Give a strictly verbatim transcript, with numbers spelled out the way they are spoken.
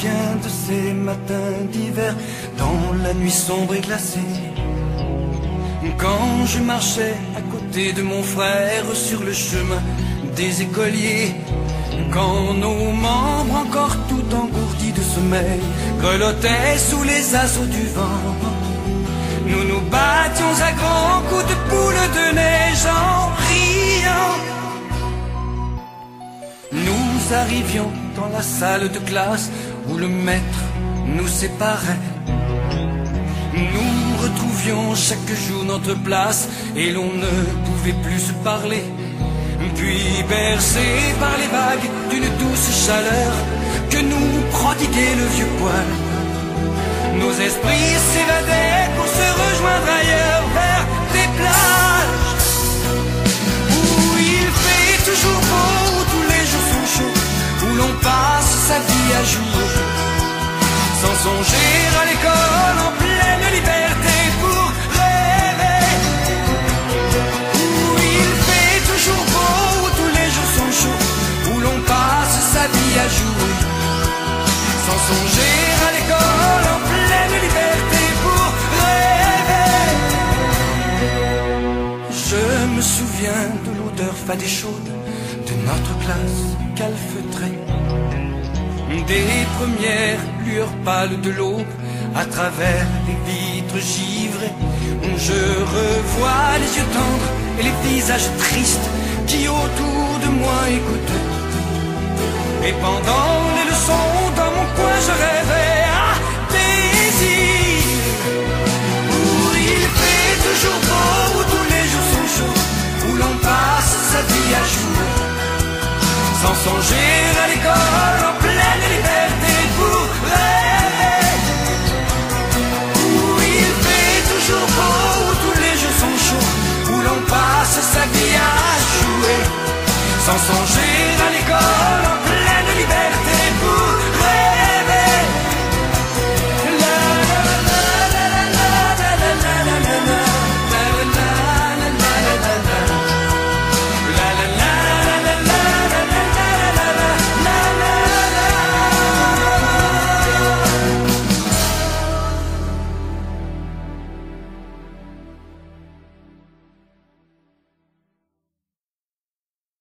souviens de ces matins d'hiver dans la nuit sombre et glacée, quand je marchais à côté de mon frère sur le chemin des écoliers, quand nos membres encore tout engourdis de sommeil grelottaient sous les assauts du vent. Nous nous battions à grands coups de boule de neige en riant. Nous arrivions dans la salle de classe où le maître nous séparait. Nous retrouvions chaque jour notre place et l'on ne pouvait plus se parler. Puis bercés par les vagues d'une douce chaleur que nous prodiguait le vieux poil, nos esprits s'évadaient pour se rejoindre ailleurs vers des plages où il fait toujours beau, où tous les jours sont chauds, où l'on passe sa vie à jouer sans songer à l'école en pleine liberté pour rêver. Où il fait toujours beau, où tous les jours sont chauds, où l'on passe sa vie à jouer sans songer à l'école en pleine liberté pour rêver. Je me souviens de l'odeur fade et chaude de notre classe calfeutrée, des premières lueurs pâles de l'aube à travers les vitres givrées. Je revois les yeux tendres et les visages tristes qui autour de moi écoutaient. Et pendant les leçons dans mon coin je rêvais à plaisir, où il fait toujours beau, où tous les jours sont chauds, où l'on passe sa vie à jouer sans songer à l'école en pleine liberté pour rêver. Où il fait toujours beau, où tous les jours sont chauds, où l'on passe sa vie à jouer sans songer